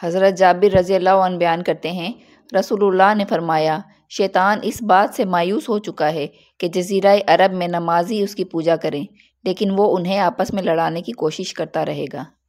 हज़रत जाबिर रज़ियल्लाहु अन्हु बयान करते हैं, रसूलुल्लाह ने फरमाया, शैतान इस बात से मायूस हो चुका है कि जज़ीरा अरब में नमाजी उसकी पूजा करें, लेकिन वो उन्हें आपस में लड़ाने की कोशिश करता रहेगा।